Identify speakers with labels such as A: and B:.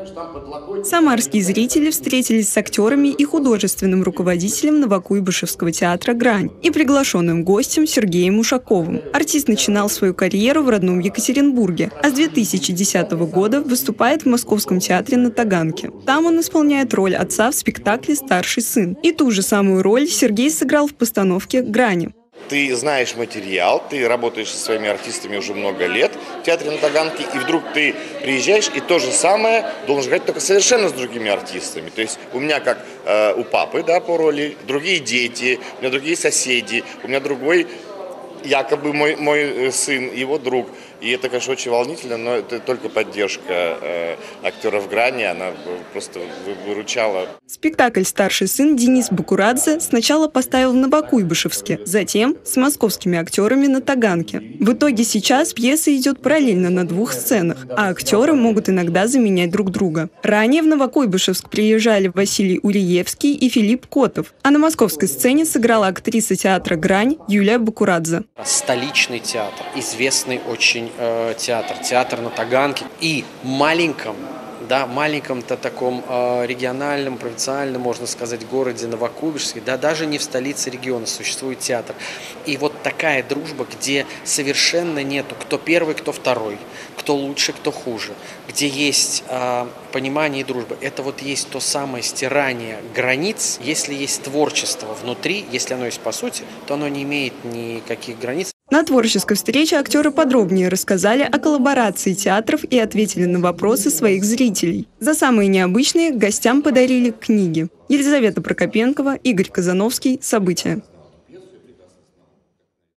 A: Самарские зрители встретились с актерами и художественным руководителем Новокуйбышевского театра «Грань» и приглашенным гостем Сергеем Ушаковым. Артист начинал свою карьеру в родном Екатеринбурге, а с 2010 года выступает в Московском театре на Таганке. Там он исполняет роль отца в спектакле «Старший сын». И ту же самую роль Сергей сыграл в постановке «Грани».
B: Ты знаешь материал, ты работаешь со своими артистами уже много лет в театре на Таганке, и вдруг ты приезжаешь и то же самое должен играть только совершенно с другими артистами. То есть у меня как у папы, да, по роли, другие дети, у меня другие соседи, у меня другой якобы мой сын, его друг. И это, конечно, очень волнительно, но это только поддержка актеров «Грани», она просто выручала.
A: Спектакль «Старший сын» Денис Бакурадзе сначала поставил в Новокуйбышевске, затем с московскими актерами на Таганке. В итоге сейчас пьеса идет параллельно на двух сценах, а актеры могут иногда заменять друг друга. Ранее в Новокуйбышевск приезжали Василий Улиевский и Филипп Котов, а на московской сцене сыграла актриса театра «Грань» Юлия Бакурадзе.
C: Столичный театр, известный очень театр на Таганке и маленьком-то таком региональном, провинциальном, можно сказать, городе Новокуйбышевске, да, даже не в столице региона существует театр. И вот такая дружба, где совершенно нету кто первый, кто второй, кто лучше, кто хуже, где есть понимание и дружба. Это вот есть то самое стирание границ. Если есть творчество внутри, если оно есть по сути, то оно не имеет никаких границ.
A: На творческой встрече актеры подробнее рассказали о коллаборации театров и ответили на вопросы своих зрителей. За самые необычные гостям подарили книги. Елизавета Прокопенкова, Игорь Казановский. События.